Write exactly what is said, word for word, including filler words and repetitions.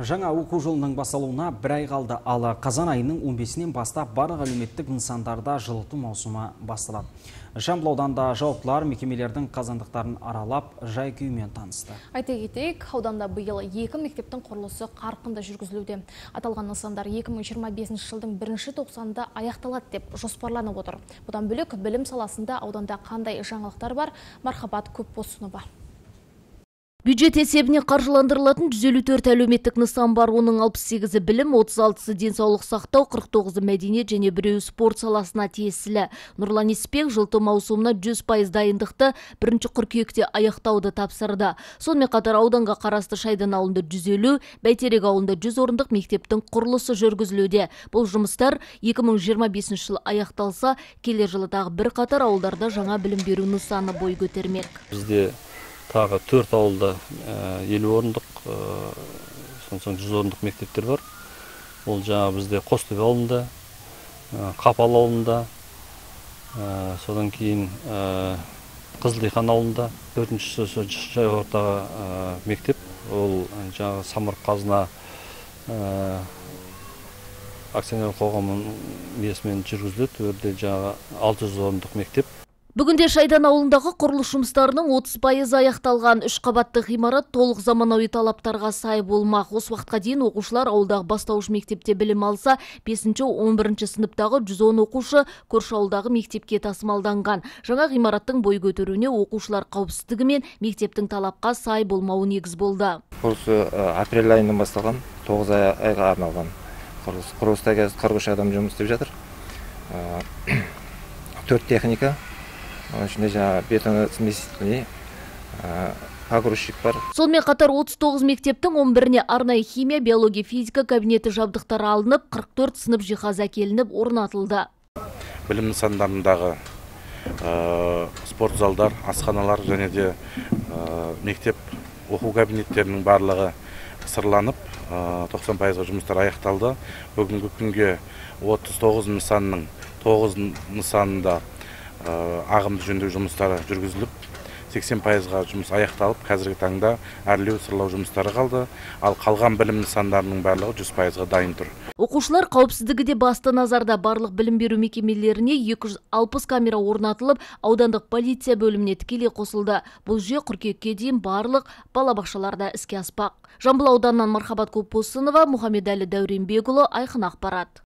Жаңа оқу жылының басталуына бір ай қалды, ал қазан айының он бесінен бастап барлық әлеуметтік нысандарда жылыту маусымы басталады. Жамбыл ауданында жауаптылар мекемелердің қазандықтарын аралап, жай күйімен танысты. Айта кетейік, ауданда биыл екі мектептің құрылысы қарқынды жүргізілуде. Аталған нысандар екі мың жиырма бесінші жылдың бірінші тоқсанында аяқталады деп жоспарланып отыр. Бұдан бөлек білім саласында ауданда қандай жаңалықтар бар? Мархабат Көпбосынова. Бюджет есебіне қаржыландырылатын жүз елу төрт әлеуметтік нысан бар, оның алпыс сегізі білім, отыз алтысы денсаулық сақтау, қырық тоғызы мәдениет және біреуі спорт саласына тиесілі. Нұрлан Еспек жылыту маусымына жүз пайыз дайындықты бірінші қыркүйекте аяқтауды тапсырды. Сонымен қатар ауданға қарасты Шайдан ауылында жүз елу, Бәйтерек ауылында жүз орындық мектептің құрылысы жүргізілуде. Бұл жұмыстар екі мың жиырма бесінші жыл аяқталса, келер жылы тағы бір қатар ауылдарда жаңа білім беру нысаны бой көтермек. Бізде тағы төрт ауылда елу орындық, сонсоң жүз орындық мектептер бар. Ол жаңа бізде Қостөбе ауылында, Қапал ауылында, содан кейін Қызылдихан ауылында, төртіншісі жай ортаға мектеп. Ол жаңа Самұрық Қазына акционерлік қоғамының несімен жүргізіледі. Өрде жаңа алты жүз орындық мектеп. Бүгінде Шайдан ауылындағы құрылыс жұмыстарының отыз пайызы аяқталған. Үш қабатты ғимарат толық заманауи талаптарға сай болмақ. Осы уақытқа дейін оқушылар ауылдағы бастауыш мектепте білім алса, бесінші он бірінші сыныптағы жүз он оқушы көрші ауылдағы мектепке тасымалданған. Жаңа ғимараттың бой көтеруіне оқушылар қауіпсіздігі мен мектептің талапқа сай болмауы негіз болды. Құрылысы апрель айынан басталған, тоғыз айға арналған құрылыс. Құрылыста қырық үш адам жұмыс істеп жатыр. төрт техника. Ішінде жаңа бетон смеситель, погрузчик бар. Сонымен қатар отыз тоғыз мектептің он біріне арнайы химия, биология, физика кабинеті жабдықтары алынып, қырық төрт сынып жиһаз әкелініп орнатылды. Білім нысандарындағы спорт залдар, асханалар және де мектеп оқу кабинеттерінің барлығы сырланып, тоқсан пайызға жұмыстар аяқталды. Бүгінгі күнге отыз тоғыз нысанның тоғыз нысанында ағымды жөндеу жұмыстары жүргізіліп, сексен пайызға жұмыс аяқталып, қазіргі таңда әрлеу сырлау жұмыстары қалды, ал қалған білім нысандарының барлығы жүз пайызға дайын тұр. Оқушылар қауіпсіздігі де басты назарда. Барлық білім беру мекемелеріне екі жүз алпыс камера орнатылып, аудандық полиция бөліміне тікелей қосылды. Бұл жүйе қыркүйекке дейін барлық балабақшаларда іске аспақ. Жамбыл ауданынан Мархабат Көпбосынова, Мұхамедәлі Дәуренбекұлы, Айқын ақпарат.